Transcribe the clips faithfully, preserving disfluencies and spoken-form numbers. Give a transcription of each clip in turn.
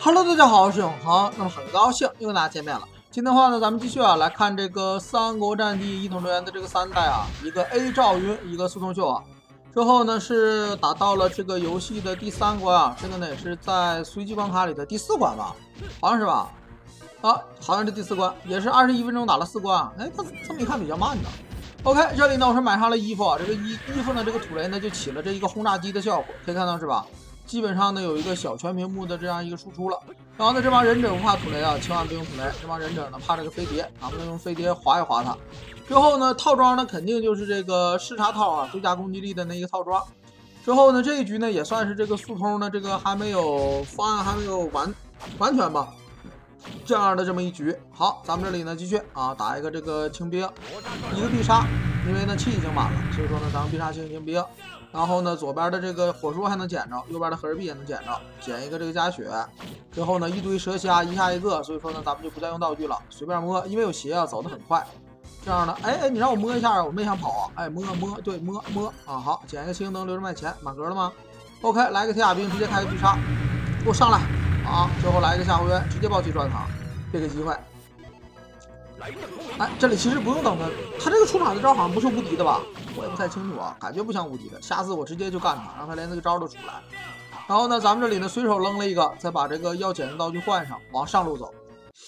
Hello， 大家好，我是永恒。那么很高兴又跟大家见面了。今天的话呢，咱们继续啊来看这个《三国战记》伊藤哲言的这个三代啊，一个 A 赵云，一个苏通秀啊。之后呢是打到了这个游戏的第三关啊，这个呢也是在随机关卡里的第四关吧，好像是吧？啊，好像是第四关，也是二十一分钟打了四关啊。哎，这这么一看比较慢的。OK， 这里呢我是买上了衣服啊，这个衣衣服呢这个土雷呢就起了这一个轰炸机的效果，可以看到是吧？基本上呢有一个小全屏幕的这样一个输出了，然后呢这帮忍者不怕土雷啊，千万别用土雷，这帮忍者呢怕这个飞碟，咱们用飞碟划一划它。之后呢套装呢肯定就是这个视察套啊，最佳攻击力的那一个套装。之后呢这一局呢也算是这个速通的这个还没有方案还没有完完全吧，这样的这么一局。好，咱们这里呢继续啊打一个这个清兵，一个必杀，因为呢气已经满了，所以说呢咱们必杀清清兵。然后呢，左边的这个火树还能捡着，右边的合日币也能捡着，捡一个这个加血。之后呢，一堆蛇虾，一下一个，所以说呢，咱们就不再用道具了，随便摸，因为有鞋啊，走得很快。这样的，哎哎，你让我摸一下，我没想跑啊，哎摸摸，对摸摸啊，好，捡一个星灯留着卖钱，满格了吗 ？OK， 来个铁甲兵，直接开个必杀，给我上来啊！之后来一个下回员，直接暴击转塔，这个机会。哎，这里其实不用等的，他这个出场的招好像不是无敌的吧？我也不太清楚啊，感觉不像无敌的。下次我直接就干他，让他连这个招都出来。然后呢，咱们这里呢随手扔了一个，再把这个要捡的道具换上，往上路走。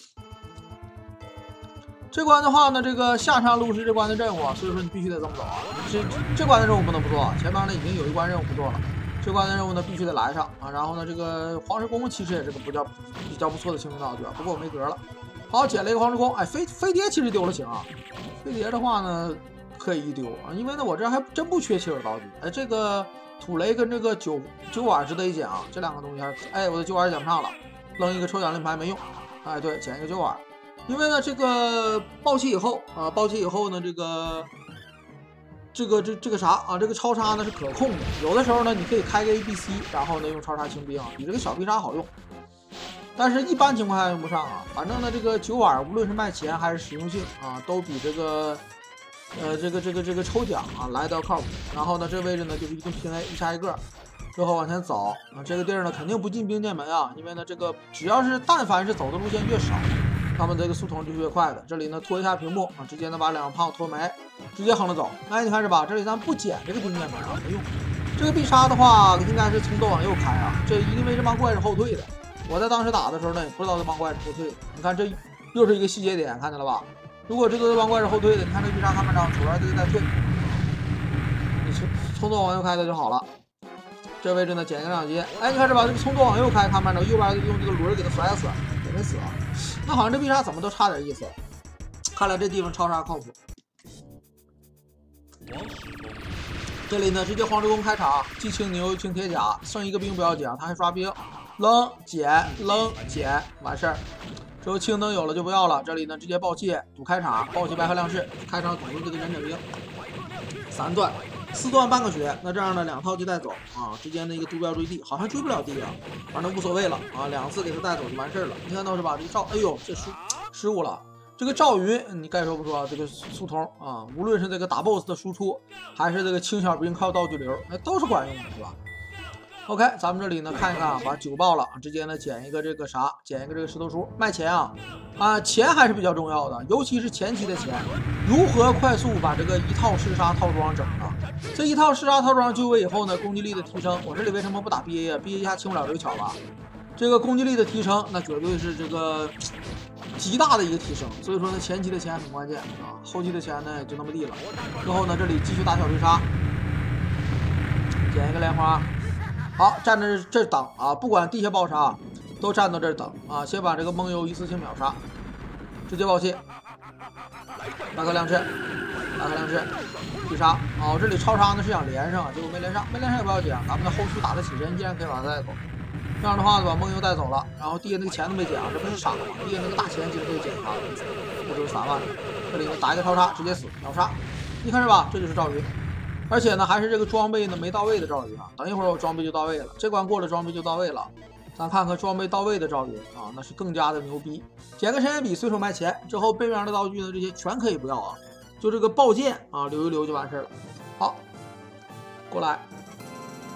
这关的话呢，这个下山路是这关的任务啊，所以说你必须得这么走啊。这这关的任务不能不做，前面呢已经有一关任务不做了，这关的任务呢必须得来上啊。然后呢，这个黄石公其实也是个比较比较不错的清兵道具啊，不过我没格了。好，捡了一个黄石公，哎，飞飞碟其实丢了行啊。飞碟的话呢，可以一丢啊，因为呢我这还真不缺切手道具。哎，这个土雷跟这个九九碗值得一捡啊，这两个东西还是，哎，我的九碗捡不上了，扔一个抽奖令牌没用。哎，对，捡一个九碗，因为呢这个爆气以后啊，爆气以后呢这个这个这这个啥啊，这个超杀呢是可控的，有的时候呢你可以开个 A B C， 然后呢用超杀清兵啊，比这个小必杀好用。但是，一般情况下用不上啊。反正呢，这个九碗无论是卖钱还是实用性啊，都比这个，呃，这个这个这个抽奖啊来的靠谱。然后呢，这位置呢就是一顿拼 A， 一杀一个，之后往前走啊。这个地儿呢肯定不进兵剑门啊，因为呢这个只要是但凡是走的路线越少，那么这个速通就越快的。这里呢拖一下屏幕啊，直接呢把两个胖子拖没，直接横着走。哎，你看是吧？这里咱不捡这个兵剑门啊，没用。这个必杀的话，应该是从左往右开啊，这因为这帮怪是后退的。我在当时打的时候呢，也不知道这帮怪是后退的。你看这又是一个细节点，看见了吧？如果这个帮怪是后退的，你看这必杀看不着，左边这个在退，你从从左往右开的就好了。这位置呢，捡一个两阶，哎，你看是吧？这个从左往右开，看不着，右边用这个轮给他甩死，也没死啊。那好像这必杀怎么都差点意思，看来这地方超杀靠谱。这里呢，直接黄石公开场，既清牛又清铁甲，剩一个兵不要紧，他还刷兵。扔捡扔捡完事儿，之后清灯有了就不要了。这里呢直接爆气赌开场，爆气白鹤亮翅，开场堵住这个忍者兵，三段四段半个血，那这样呢两套就带走啊，直接那个毒镖坠地，好像追不了地啊，反正无所谓了啊，两次给他带走就完事儿了。你看到是吧？这个赵，哎呦这失失误了。这个赵云，你该说不说，这个速通啊，无论是这个打 boss 的输出，还是这个清小兵靠道具流，那都是管用的，是吧？OK， 咱们这里呢看一看啊，把九爆了，直接呢捡一个这个啥，捡一个这个石头书卖钱啊啊，钱还是比较重要的，尤其是前期的钱，如何快速把这个一套嗜杀套装整啊？这一套嗜杀套装就位以后呢，攻击力的提升，我这里为什么不打 B A 啊 ？B A 一下清不了刘巧吧？这个攻击力的提升，那绝对是这个极大的一个提升，所以说呢前期的钱很关键啊，后期的钱呢就那么地了。之后呢这里继续打小追杀，捡一个莲花。好，站在这等啊，不管地下爆杀，都站到这儿等啊。先把这个梦游一次性秒杀，直接爆气，大颗亮翅，大颗亮翅，必杀啊！我这里超杀呢是想连上，结果没连上，没连上也不要紧，咱们的后续打得起身，依然可以把它带走。这样的话呢，把梦游带走了，然后地下那个钱都没捡啊，这不是傻吗？地下那个大钱其实可以捡他，这就是三万了。这里呢打一个超杀，直接死秒杀，你看是吧？这就是赵云。而且呢，还是这个装备呢没到位的赵云啊！等一会儿我装备就到位了，这关过了装备就到位了。咱看看装备到位的赵云啊，那是更加的牛逼。捡个神仙笔，随手卖钱，之后背面的道具呢，这些全可以不要啊，就这个宝剑啊，留一留就完事了。好，过来，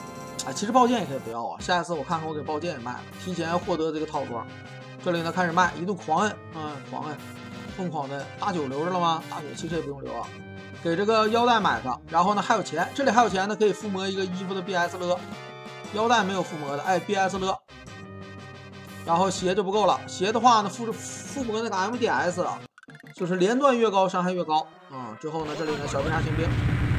啊，其实爆剑也可以不要啊，下一次我看看我给爆剑也卖了，提前获得这个套装。这里呢开始卖，一顿狂摁，嗯，狂摁，疯狂的大九留着了吗？大九其实也不用留啊，给这个腰带买个，然后呢还有钱，这里还有钱呢，可以附魔一个衣服的 B S 勒，腰带没有附魔的，哎 B S 勒，然后鞋就不够了，鞋的话呢附附魔那个 M D S 啊，就是连段越高伤害越高啊、嗯。之后呢这里呢小飞侠清兵。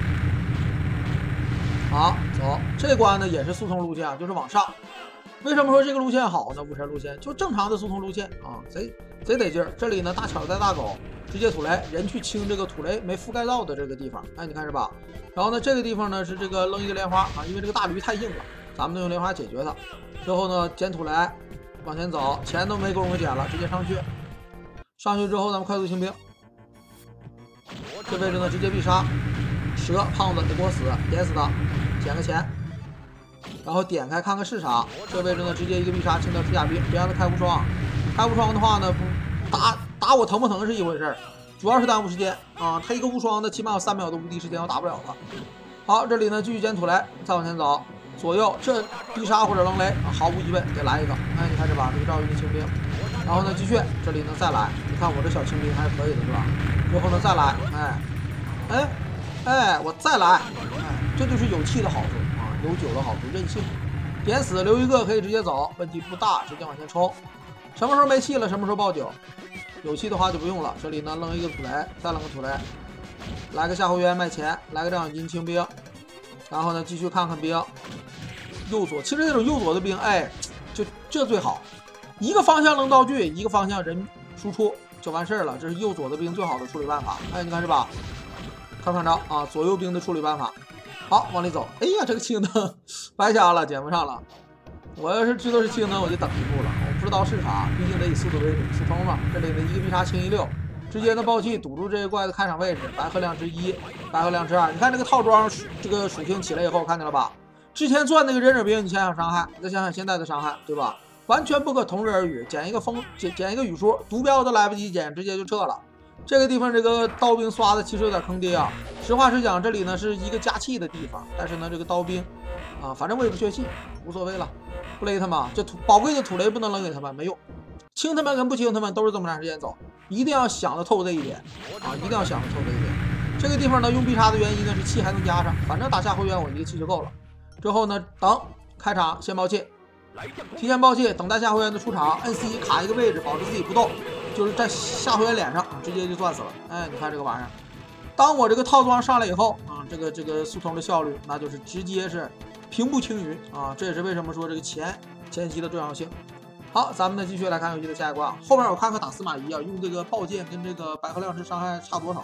好，走这关呢也是速通路线，就是往上。为什么说这个路线好呢？武神路线就正常的速通路线啊，贼贼得劲儿。这里呢大巧带大狗，直接土雷，人去清这个土雷没覆盖到的这个地方，哎，你看是吧？然后呢这个地方呢是这个扔一个莲花啊，因为这个大驴太硬了，咱们用莲花解决它。之后呢捡土雷，往前走，钱都没工夫捡了，直接上去。上去之后咱们快速清兵，这位置呢直接必杀。蛇胖子，你给我死，点死他，捡个钱，然后点开看看是啥。这位置呢，直接一个必杀清掉铁甲兵，别让他开无双。开无双的话呢，不打打我疼不疼是一回事儿，主要是耽误时间啊。他一个无双的，起码有三秒的无敌时间，我打不了了。好，这里呢继续捡土雷，再往前走，左右这必杀或者扔雷，啊、毫无疑问得来一个。哎，你看这把这个赵云的清兵，然后呢继续，这里呢再来，你看我这小清兵还是可以的，是吧？之后呢再来，哎，哎。哎，我再来，哎，这就是有气的好处啊，有酒的好处，任性，点死留一个可以直接走，问题不大，直接往前冲。什么时候没气了，什么时候爆酒，有气的话就不用了。这里呢扔一个土雷，再扔个土雷，来个夏侯渊卖钱，来个照养金清兵，然后呢继续看看兵，右左，其实这种右左的兵，哎，就这最好，一个方向扔道具，一个方向人输出就完事儿了，这是右左的兵最好的处理办法。哎，你看是吧？看看着啊，左右兵的处理办法。好，往里走。哎呀，这个青灯白瞎了，捡不上了。我要是知道是青灯，我就等一步了。我不知道是啥，毕竟得以速度为主，速通嘛。这里的一个必杀清一六，直接的暴气堵住这个怪的开场位置。白鹤亮之一，白鹤亮之二。你看这个套装这个属性起来以后，看见了吧？之前赚那个忍者兵，你想想伤害，你再想想现在的伤害，对吧？完全不可同日而语。捡一个风，捡捡一个雨珠，毒镖都来不及捡，直接就撤了。这个地方这个刀兵刷的其实有点坑爹啊！实话实讲，这里呢是一个加气的地方，但是呢这个刀兵啊，反正我也不缺气，无所谓了，不勒他们，这土宝贵的土雷不能扔给他们，没用。清他们跟不清他们都是这么长时间走，一定要想得透这一点啊，一定要想得透这一点。这个地方呢用必杀的原因呢是气还能加上，反正打夏侯渊我一个气就够了。之后呢等开场先爆气，提前爆气，等待夏侯渊的出场，按 C 卡一个位置，保持自己不动。就是在夏侯渊脸上直接就断死了。哎，你看这个玩意儿，当我这个套装上来以后啊，这个这个速通的效率那就是直接是平步青云啊！这也是为什么说这个前前期的重要性。好，咱们呢继续来看游戏的下一关。后面我看看打司马懿啊，用这个爆剑跟这个白鹤亮之伤害差多少？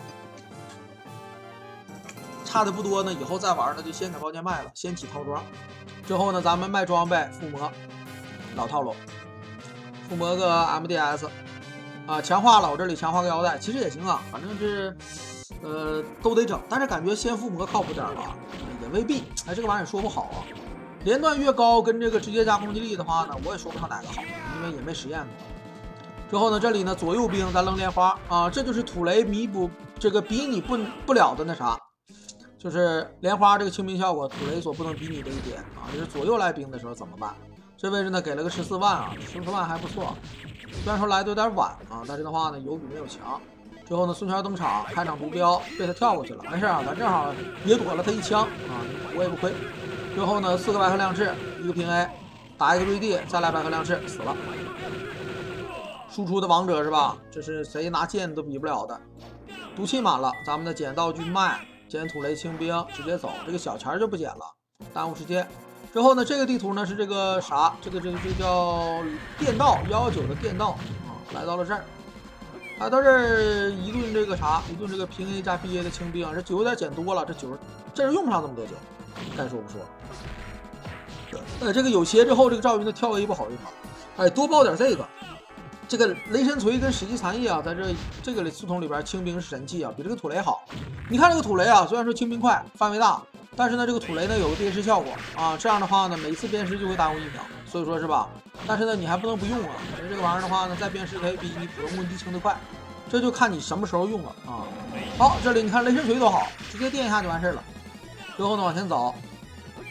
差的不多呢，以后再玩呢就先给爆剑卖了，先起套装。之后呢，咱们卖装备附魔，老套路，附魔个 M D S。啊，强化了，我这里强化个腰带，其实也行啊，反正是，呃，都得整。但是感觉先附魔靠谱点吧，也未必。哎，这个玩意儿说不好啊。连段越高，跟这个直接加攻击力的话呢，我也说不上哪个好，因为也没实验过。之后呢，这里呢左右兵咱扔莲花啊，这就是土雷弥补这个比拟不不了的那啥，就是莲花这个清兵效果，土雷所不能比拟的一点啊，就是左右来兵的时候怎么办？这位置呢给了个十四万啊，十四万还不错。虽然说来的有点晚啊，但是的话呢，有比没有强。之后呢，孙权登场，开场毒镖被他跳过去了，没事啊，咱正好也躲了他一枪啊，我也不亏。之后呢，四个白鹤亮翅，一个平 A， 打一个坠地，再来白鹤亮翅，死了。输出的王者是吧？这是谁拿剑都比不了的。毒气满了，咱们的捡道具卖，捡土雷清兵，直接走。这个小钱就不捡了，耽误时间。之后呢，这个地图呢是这个啥？这个这个这个叫电道幺幺九的电道啊，来到了这儿，来到这儿一顿这个啥，一顿这个平 A 加 B A 的清兵，这酒有点捡多了，这酒这是用不上这么多酒，该说不说。呃，这个有鞋之后，这个赵云的跳 A 不好用啊，哎，多爆点这个。这个雷神锤跟史记残翼啊，在这这个速通里边，清兵是神器啊，比这个土雷好。你看这个土雷啊，虽然说清兵快，范围大。但是呢，这个土雷呢有个鞭尸效果啊，这样的话呢，每次鞭尸就会耽误一秒，所以说是吧？但是呢，你还不能不用啊，这个玩意儿的话呢，再鞭尸可以比你普通攻击清得快，这就看你什么时候用了啊。好，这里你看雷神锤多好，直接电一下就完事了。之后呢，往前走，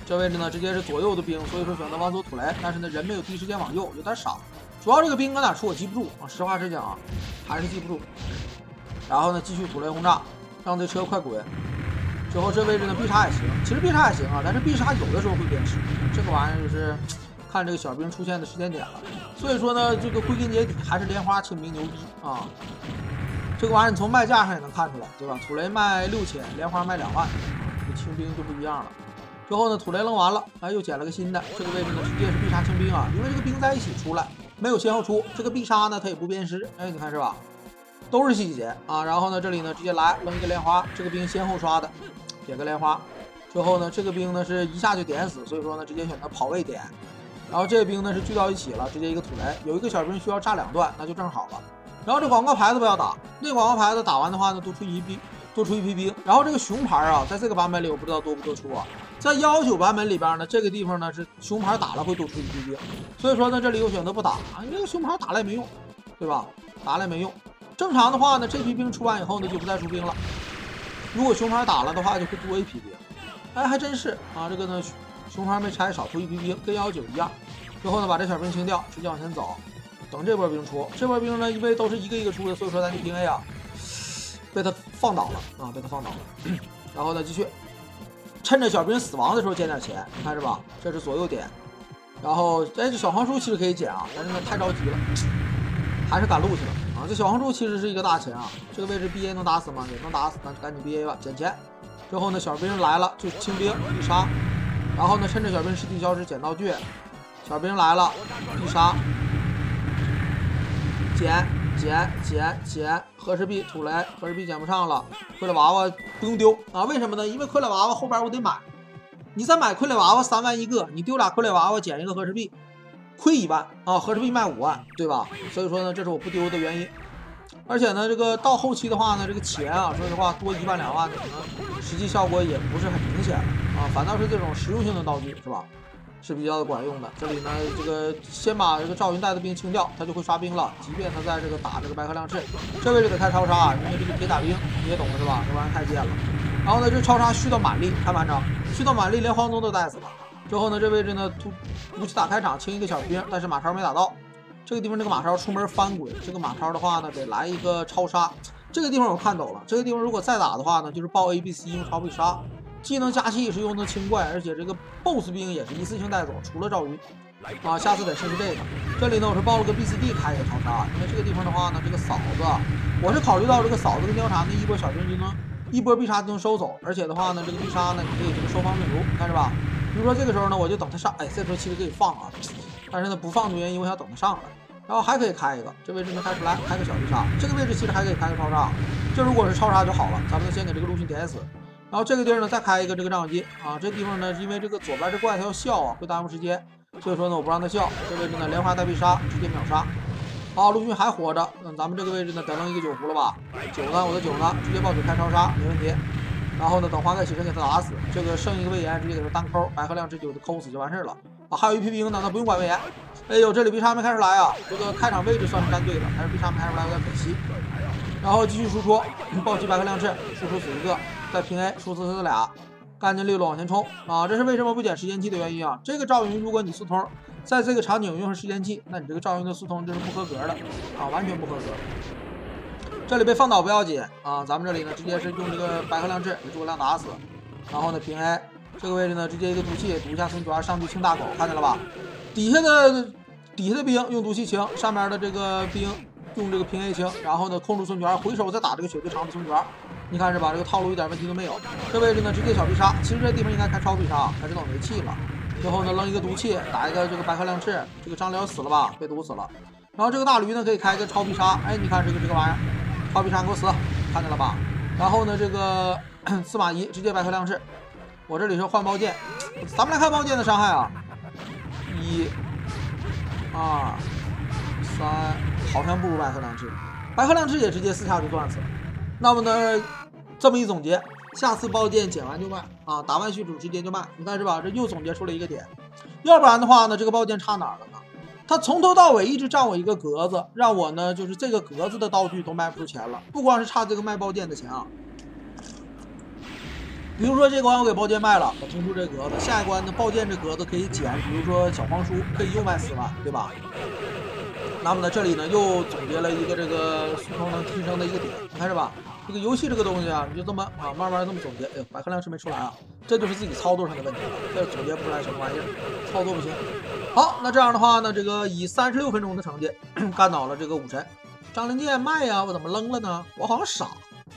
这位置呢直接是左右的兵，所以说选择往左土雷，但是呢人没有第一时间往右，有点傻。主要这个兵搁哪出我记不住啊，实话实讲啊，还是记不住。然后呢继续土雷轰炸，让这车快滚。之后这位置呢必杀也行，其实必杀也行啊，但是必杀有的时候会变时，这个玩意儿就是看这个小兵出现的时间点了。所以说呢，这个归根结底还是莲花清兵牛逼啊。这个玩意儿你从卖价上也能看出来，对吧？土雷卖六千，莲花卖两万，这清兵就不一样了。之后呢，土雷扔完了，哎，又捡了个新的。这个位置呢，直接是必杀清兵啊，因为这个兵在一起出来，没有先后出。这个必杀呢，它也不变尸，哎，你看是吧？都是细节啊。然后呢，这里呢，直接来扔一个莲花，这个兵先后刷的，点个莲花。之后呢，这个兵呢是一下就点死，所以说呢，直接选择跑位点。然后这个兵呢是聚到一起了，直接一个土雷，有一个小兵需要炸两段，那就正好了。然后这广告牌子不要打，那广告牌子打完的话呢，多出一批，多出一批兵。然后这个熊牌啊，在这个版本里我不知道多不多出啊。在幺九版本里边呢，这个地方呢是熊牌打了会多出一批兵，所以说呢这里我选择不打啊，因为熊牌打了也没用，对吧？打了也没用。正常的话呢，这批兵出完以后呢就不再出兵了。如果熊牌打了的话，就会多一批兵。哎，还真是啊，这个呢熊牌没拆，少出一批兵，跟幺九一样。之后呢把这小兵清掉，直接往前走。等这波兵出，这波兵呢，因为都是一个一个出的，所以说咱就平 A 啊，被他放倒了啊，被他放倒了。然后呢，继续趁着小兵死亡的时候捡点钱，你看是吧？这是左右点。然后，哎，这小黄书其实可以捡啊，但是呢太着急了，还是赶路去了啊。这小黄书其实是一个大钱啊，这个位置 B A 能打死吗？也能打死，那就赶紧 B A 吧，捡钱。之后呢，小兵来了就清兵必杀，然后呢，趁着小兵尸体消失捡道具，小兵来了必杀。捡捡捡捡，和氏璧土雷，和氏璧捡不上了，傀儡娃娃不用丢啊？为什么呢？因为傀儡娃娃后边我得买，你再买傀儡娃娃三万一个，你丢俩傀儡娃娃捡一个和氏璧，亏一万啊！和氏璧卖五万，对吧？所以说呢，这是我不丢的原因。而且呢，这个到后期的话呢，这个钱啊，说实话多一万两万的，可能实际效果也不是很明显啊，反倒是这种实用性的道具，是吧？是比较管用的。这里呢，这个先把这个赵云带的兵清掉，他就会刷兵了。即便他在这个打这个白鹤亮翅，这位置得开超杀，因为这个铁打兵你也懂了是吧？这玩意儿太贱了。然后呢，这超杀续到满力，看完成，续到满力连黄宗都带死了。之后呢，这位置呢突武器打开场清一个小兵，但是马超没打到。这个地方这个马超出门翻滚，这个马超的话呢得来一个超杀。这个地方我看懂了，这个地方如果再打的话呢，就是爆 A B C 用超必杀。技能加气是用的清怪，而且这个 B O S S 兵也是一次性带走，除了赵云啊，下次得试试这个。这里呢，我是报了个 B C D 开一个超杀，因为这个地方的话呢，这个嫂子，我是考虑到这个嫂子跟貂蝉的一波小兵就能一波必杀就能收走，而且的话呢，这个必杀呢，你可以这个收放自如，看着吧？比如说这个时候呢，我就等他上，哎，这时候其实可以放啊，但是呢不放的原因，我想等他上来，然后还可以开一个，这位置没开出来，开个小必杀，这个位置其实还可以开个超杀，这如果是超杀就好了，咱们先给这个陆逊点死。然后这个地儿呢，再开一个这个照相机啊，这地方呢，因为这个左边这怪它要笑啊，会耽误时间，所以说呢，我不让它笑。这位置呢，莲花带必杀，直接秒杀。好，陆逊还活着，嗯，咱们这个位置呢，得扔一个酒壶了吧？酒呢，我的酒呢，直接爆嘴开超杀，没问题。然后呢，等花盖起身给他打死，这个剩一个魏延，直接给他单抠，白鹤亮这就抠死就完事了。啊，还有一批兵呢，那不用管魏延。哎呦，这里必杀没开出来啊，这个开场位置算是站对了，但是必杀没开出来有点可惜。然后继续输出，暴击白鹤亮翅，输出死一个。再平 A 输死他俩，干净利落往前冲啊！这是为什么不捡时间器的原因啊！这个赵云，如果你速通，在这个场景用上时间器，那你这个赵云的速通就是不合格的啊，完全不合格。这里被放倒不要紧啊，咱们这里呢直接是用这个白鹤亮翅给诸葛亮打死，然后呢平 A 这个位置呢直接一个毒气毒一下孙权上去清大口，看见了吧？底下的底下的兵用毒气清，上面的这个兵用这个平 A 清，然后呢控住孙权，回手再打这个血最长的孙权。你看是吧？这个套路一点问题都没有。这位置呢，直接小必杀。其实这地方应该开超必杀，开始等没气了。最后呢，扔一个毒气，打一个这个白鹤亮翅。这个张辽死了吧？被毒死了。然后这个大驴呢，可以开一个超必杀。哎，你看这个这个玩意儿，超必杀给我死，看见了吧？然后呢，这个司马懿直接白鹤亮翅。我这里是换宝剑，咱们来看宝剑的伤害啊，一、二、三，好像不如白鹤亮翅。白鹤亮翅也直接四下就断死了。那么呢，这么一总结，下次宝剑捡完就卖啊，打完虚主直接就卖，你看是吧？这又总结出了一个点，要不然的话呢，这个宝剑差哪儿了呢？他从头到尾一直占我一个格子，让我呢就是这个格子的道具都卖不出钱了，不光是差这个卖宝剑的钱啊。 比如说这关我给宝剑卖了，我腾出这格子，下一关呢宝剑这格子可以减，比如说小黄书可以又卖四万，对吧？那么呢这里呢又总结了一个这个速通能提升的一个点，你看是吧？这个游戏这个东西啊，你就这么啊慢慢这么总结。哎呦，百合量是没出来啊，这就是自己操作上的问题了，这总结不出来什么玩意儿，操作不行。好，那这样的话呢，这个以三十六分钟的成绩干倒了这个武神。张灵剑卖呀，我怎么扔了呢？我好像傻。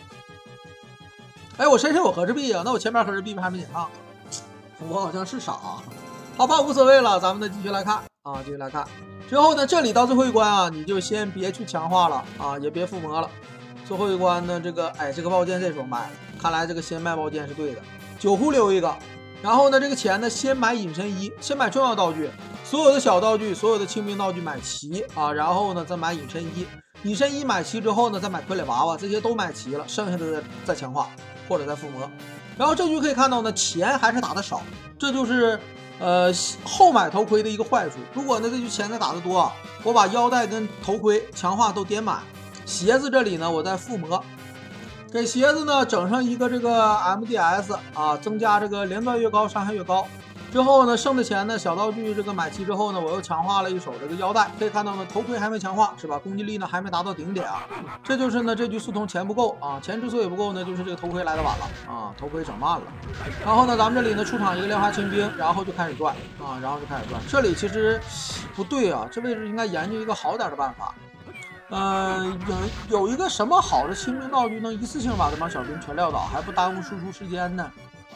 哎，我身上有合适币啊，那我前面合适币还没点上，我好像是傻。好吧，无所谓了，咱们呢继续来看啊，继续来看。之后呢，这里到最后一关啊，你就先别去强化了啊，也别附魔了。最后一关呢，这个哎，这个宝剑这时候卖，看来这个先卖宝剑是对的。九户留一个，然后呢，这个钱呢，先买隐身衣，先买重要道具，所有的小道具，所有的清兵道具买齐啊，然后呢再买隐身衣，隐身衣买齐之后呢，再买傀儡娃娃，这些都买齐了，剩下的再强化或者再附魔。然后这局可以看到呢，钱还是打的少，这就是呃后买头盔的一个坏处。如果呢这局钱再打的多，我把腰带跟头盔强化都点满。鞋子这里呢，我再附魔，给鞋子呢整上一个这个 M D S 啊，增加这个连段越高伤害越高。之后呢，剩的钱呢，小道具这个买齐之后呢，我又强化了一手这个腰带。可以看到呢，头盔还没强化是吧？攻击力呢还没达到顶点啊。这就是呢这局速通钱不够啊，钱之所以不够呢，就是这个头盔来的晚了啊，头盔整慢了。然后呢，咱们这里呢出场一个莲花清兵，然后就开始转啊，然后就开始转。这里其实不对啊，这位置应该研究一个好点的办法。呃，有有一个什么好的清兵道具能一次性把这帮小兵全撂倒，还不耽误输出时间呢？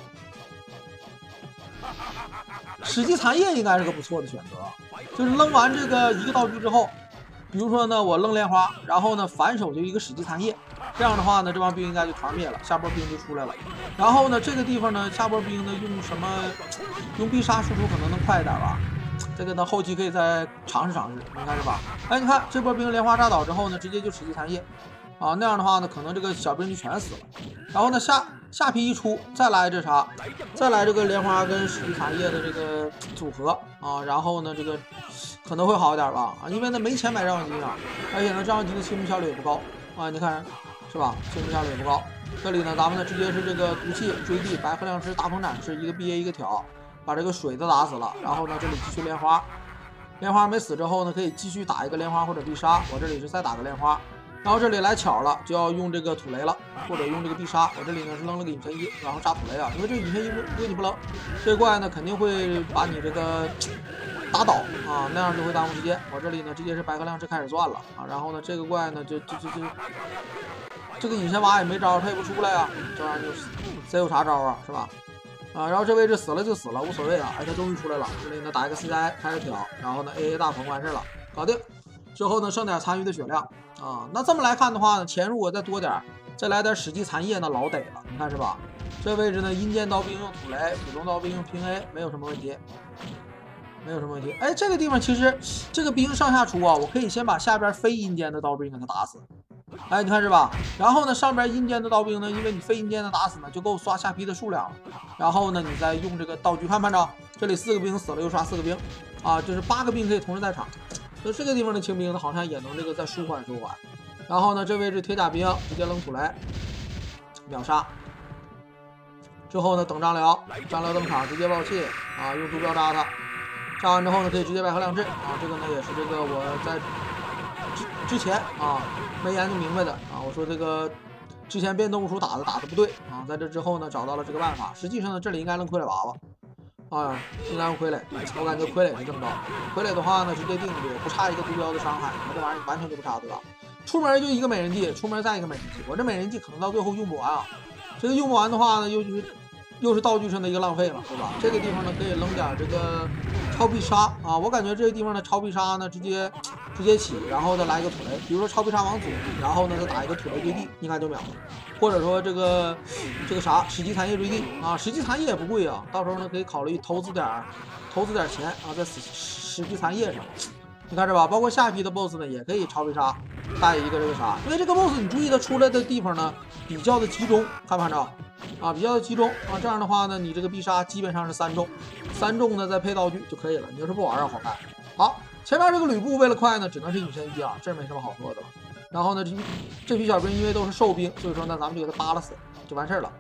史记残叶应该是个不错的选择，就是扔完这个一个道具之后，比如说呢，我扔莲花，然后呢反手就一个史记残叶，这样的话呢，这帮兵应该就团灭了，下波兵就出来了。然后呢，这个地方呢，下波兵呢用什么？用必杀输出可能能快一点吧。这个呢，后期可以再尝试尝试，你看是吧？哎，你看这波兵莲花炸倒之后呢，直接就史记残叶，啊，那样的话呢，可能这个小兵就全死了。然后呢，下下批一出，再来这啥？再来这个莲花跟史记残叶的这个组合啊，然后呢，这个可能会好一点吧？啊，因为呢没钱买照相机啊，而且呢照相机的清兵效率也不高啊，你看是吧？清兵效率也不高。这里呢，咱们呢直接是这个毒气追地，白鹤亮翅大鹏展翅，一个憋一个挑。把这个水的打死了，然后呢，这里继续莲花，莲花没死之后呢，可以继续打一个莲花或者必杀。我这里是再打个莲花，然后这里来巧了，就要用这个土雷了，或者用这个必杀。我这里呢是扔了个隐身衣，然后炸土雷啊，因为这个隐身衣如果你不扔，这怪呢肯定会把你这个打倒啊，那样就会耽误时间。我这里呢直接是白鹤亮翅开始转了啊，然后呢这个怪呢就就就就这个隐身娃也没招，他也不出来啊，这玩意儿就是谁有啥招啊，是吧？啊，然后这位置死了就死了，无所谓啊！哎，他终于出来了，这里呢打一个 C I 开始挑，然后呢 A A 大鹏完事了，搞定。之后呢剩点残余的血量啊，那这么来看的话呢，钱如果再多点，再来点史记残叶呢老得了，你看是吧？这位置呢阴间刀兵用土雷，普通刀兵用平 A， 没有什么问题，没有什么问题。哎，这个地方其实这个兵上下出啊，我可以先把下边非阴间的刀兵给他打死。哎，你看是吧？然后呢，上边阴间的刀兵呢，因为你非阴间的打死呢，就够刷下批的数量了。然后呢，你再用这个道具，看看着，这里四个兵死了，又刷四个兵，啊，就是八个兵可以同时在场。所以这个地方的清兵呢，好像也能这个再舒缓舒缓。然后呢，这位置铁甲兵直接扔土雷，秒杀。之后呢，等张辽，张辽登场直接爆气啊，用毒镖扎他，扎完之后呢，可以直接白鹤亮翅啊，这个呢也是这个我在之之前啊。没研究明白的啊，我说这个之前变动物鼠打的打的不对啊，在这之后呢找到了这个办法。实际上呢，这里应该扔傀儡娃娃啊，应该用傀儡。我感觉傀儡是这么着，傀儡的话呢直接定住，不差一个毒镖的伤害，我这玩意儿完全就不差，对吧？出门就一个美人计，出门再一个美人计，我这美人计可能到最后用不完啊。这个用不完的话呢，又就是又是道具上的一个浪费了，对吧？这个地方呢可以扔点这个超必杀啊，我感觉这个地方的超必杀呢直接。直接起，然后再来一个土雷，比如说超必杀往左，然后呢再打一个土雷坠地，应该就秒了。或者说这个这个啥史记残叶坠地啊，史记残叶也不贵啊，到时候呢可以考虑投资点投资点钱啊，在史史记残叶上。你看是吧？包括下批的 boss 呢也可以超必杀带一个这个啥，因为这个 boss 你注意它出来的地方呢比较的集中，看没看着啊？比较的集中啊，这样的话呢你这个必杀基本上是三中，三中呢再配道具就可以了。你要是不玩儿好看。好。前面这个吕布为了快呢，只能是隐身衣啊，这没什么好说的了。然后呢，这这批小兵因为都是兽兵，所以说呢，咱们就给他扒拉死就完事儿了。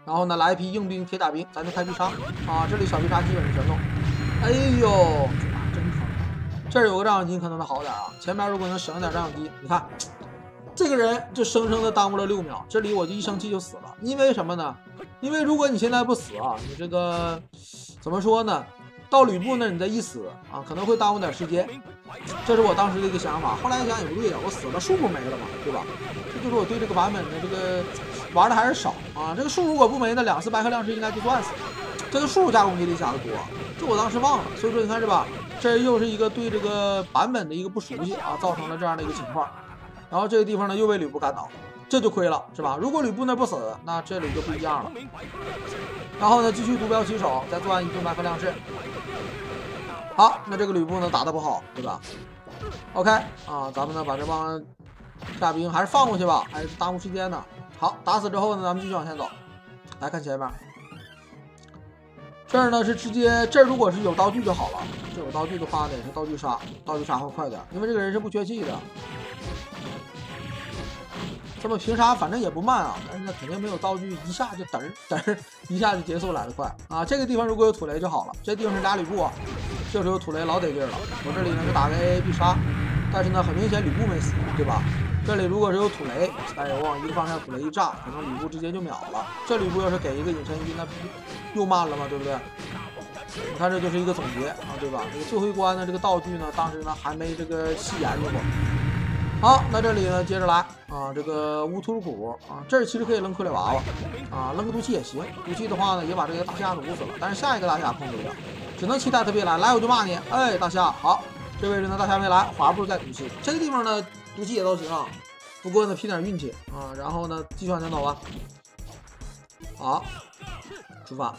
然后呢来一批硬兵铁甲兵，咱就开必杀啊！这里小必杀基本是全中。哎呦，这把真疼！这儿有个照相机可能能好点啊。前面如果能省一点照相机，你看这个人就生生的耽误了六秒，这里我就一生气就死了。因为什么呢？因为如果你现在不死啊，你这个怎么说呢？到吕布那你再一死啊，可能会耽误点时间。这是我当时的一个想法。后来想也不对呀，我死了树不没了嘛，对吧？这就是我对这个版本的这个玩的还是少啊。这个树如果不没呢，两次白鹤亮翅应该就算死了。这个树加攻击力加的多，这我当时忘了。所以说你看是吧？这又是一个对这个版本的一个不熟悉啊，造成了这样的一个情况。然后这个地方呢又被吕布干倒，这就亏了，是吧？如果吕布那不死，那这里就不一样了。然后呢，继续毒镖起手，再赚一顿白鹤亮翅。好，那这个吕布呢打得不好，对吧 ？OK 啊，咱们呢把这帮甲兵还是放过去吧，还是耽误时间呢。好，打死之后呢，咱们继续往前走。来看前面，这儿呢是直接，这儿如果是有道具就好了。这有道具的话呢，也是道具杀，道具杀会快点，因为这个人是不缺气的。这么平杀反正也不慢啊，但是呢肯定没有道具一下就嘚儿嘚儿一下就结束来得快啊。这个地方如果有土雷就好了，这地方是俩吕布啊，这时候土雷老得劲了。我这里呢是打个 A A 必杀，但是呢很明显吕布没死，对吧？这里如果是有土雷，哎，我往一个方向土雷一炸，可能吕布直接就秒了。这吕布要是给一个隐身衣，那不又慢了吗？对不对？你看这就是一个总结啊，对吧？这个最后一关呢，这个道具呢，当时呢还没这个细研究过。好，那这里呢，接着来啊，这个乌秃骨啊，这儿其实可以扔傀儡娃娃啊，扔个毒气也行。毒气的话呢，也把这个大虾给捂死了，但是下一个大虾控制不了，只能期待他别来，来我就骂你。哎，大虾好，这位置呢大虾没来，滑步再毒气，这个地方呢毒气也都行啊，不过呢拼点运气啊，然后呢继续往前走吧。好，出发。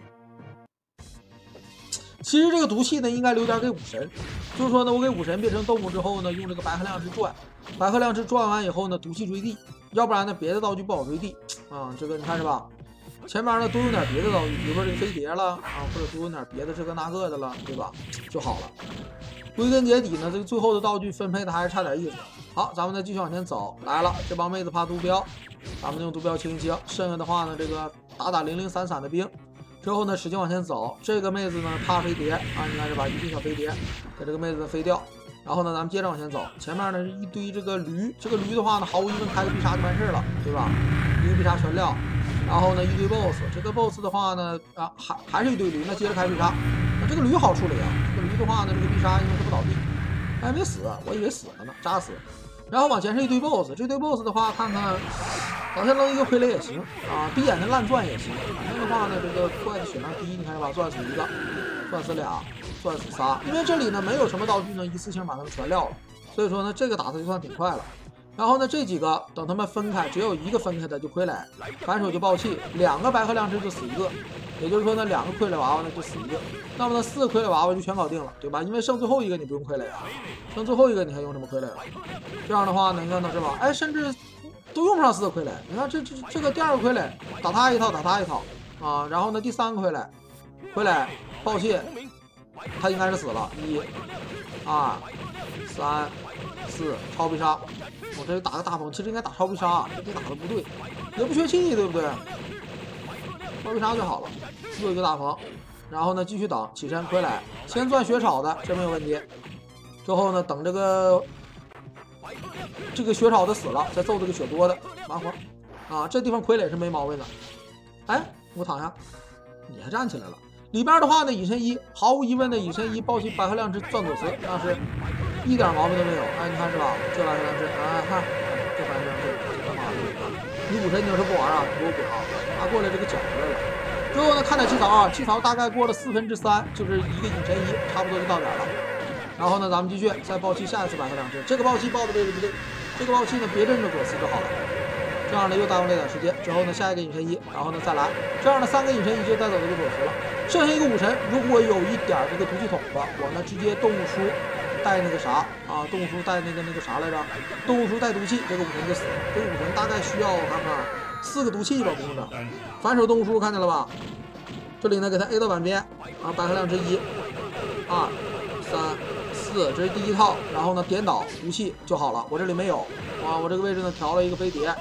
其实这个毒气呢，应该留点给武神，就是说呢，我给武神变成动物之后呢，用这个白鹤亮翅转，白鹤亮翅转完以后呢，毒气追地，要不然呢，别的道具不好追地啊。这个你看是吧？前面呢多用点别的道具，比如说这个飞碟了啊，或者多用点别的这个那个的了，对吧？就好了。归根结底呢，这个最后的道具分配的还是差点意思。好，咱们再继续往前走，来了，这帮妹子怕毒镖，咱们用毒镖清一清，剩下的话呢，这个打打零零散散的兵。之后呢，使劲往前走。这个妹子呢，怕飞碟啊，你看是吧？一定小飞碟给这个妹子飞掉。然后呢，咱们接着往前走。前面呢是一堆这个驴，这个驴的话呢，毫无疑问开个必杀就完事了，对吧？一个必杀全撂。然后呢，一堆 boss， 这个 boss 的话呢，啊，还还是一堆驴，那接着开必杀。那这个驴好处理啊，这个驴的话呢，这个必杀因为它不倒地，还没死，我以为死了呢，扎死。然后往前是一堆 boss， 这堆 boss 的话，看看。往下扔一个傀儡也行啊，闭眼的烂钻也行。反正的话呢，这个怪的血量低，你看是吧？钻死一个，钻死俩，钻死仨。因为这里呢没有什么道具呢，一次性把它们全撂了，所以说呢这个打的就算挺快了。然后呢这几个等他们分开，只有一个分开的就傀儡，反手就爆气，两个白鹤亮翅就死一个，也就是说呢两个傀儡娃娃呢就死一个。那么呢四个傀儡娃娃就全搞定了，对吧？因为剩最后一个你不用傀儡啊，剩最后一个你还用什么傀儡了？这样的话呢，你看到是吧？哎，甚至。都用不上四个傀儡，你看这这这个第二个傀儡打他一套，打他一套啊，然后呢第三个傀儡，傀儡爆气，他应该是死了，一、二、三、四，超必杀，我这打个大风，其实应该打超必杀，这打的不对，也不缺气，对不对？超必杀就好了，又一个大风，然后呢继续等起身傀儡，先钻血草的，这没有问题，之后呢等这个。这个血草的死了，再揍这个血多的，完活啊！这地方傀儡是没毛病的。哎，我躺下，你还站起来了。里边的话呢，隐身衣毫无疑问的隐身衣暴击白鹤亮翅钻左慈，那是一点毛病都没有。哎，你看是吧？这白鹤亮翅，哎看，这白鹤亮翅，这他妈的！你武神你要是不玩啊，你给我滚啊！拿过来这个脚过来了。之后呢，看点气槽啊，气槽大概过了四分之三，就是一个隐身衣，差不多就到点了。然后呢，咱们继续再爆气下一次白鹤亮翅。这个爆气爆的位置不对，这个爆气呢别镇着左慈就好了。这样呢又耽误了点时间。之后呢下一个隐身衣，然后呢再来，这样的三个隐身衣就带走这个左慈了。剩下一个武神，如果有一点这个毒气筒子，我呢直接动物书带那个啥啊，动物书带那个那个啥来着？动物书带毒气，这个武神就死了。这个武神大概需要我看看四个毒气吧，不用的。反手动物书看见了吧？这里呢给他 A 到板边，啊，白鹤亮翅一、二、三。四，这是第一套，然后呢点倒毒气就好了。我这里没有啊，我这个位置呢调了一个飞碟，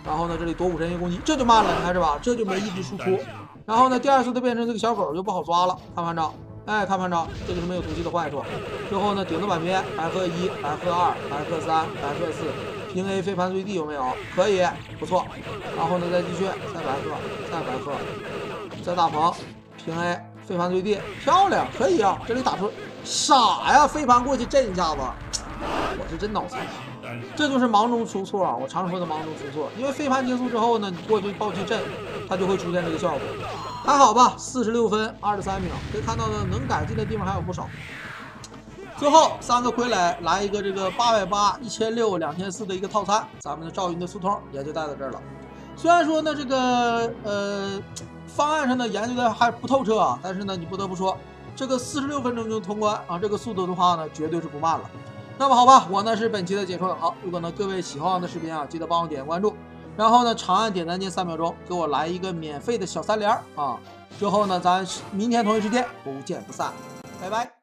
然后呢，这里躲五神一攻击，这就慢了，你看是吧？这就没一直输出。然后呢，第二次它变成这个小狗就不好抓了，看盘着，哎，看盘着，这就是没有毒气的坏处。最后呢，顶着板边，白鹤一、白鹤二、白鹤三、白鹤四，平 A 飞盘最低有没有？可以，不错。然后呢，再继续，再白鹤，再白鹤，再大鹏，平 A 飞盘最低，漂亮，可以啊，这里打出傻呀，飞盘过去震一下子，我是真脑残。这就是盲中出错啊！我常说的盲中出错，因为飞盘结束之后呢，你过去暴击阵，它就会出现这个效果。还好吧，四十六分二十三秒，可以看到呢，能改进的地方还有不少。最后三个傀儡来一个这个八百八、一千六、两千四的一个套餐，咱们的赵云的速通也就带到这儿了。虽然说呢，这个呃方案上呢研究的还不透彻啊，但是呢，你不得不说，这个四十六分钟就通关啊，这个速度的话呢，绝对是不慢了。那么好吧，我呢是本期的解说很好。如果呢各位喜欢我的视频啊，记得帮我点关注，然后呢长按点赞键三秒钟，给我来一个免费的小三连啊。之后呢，咱明天同一时间不见不散，拜拜。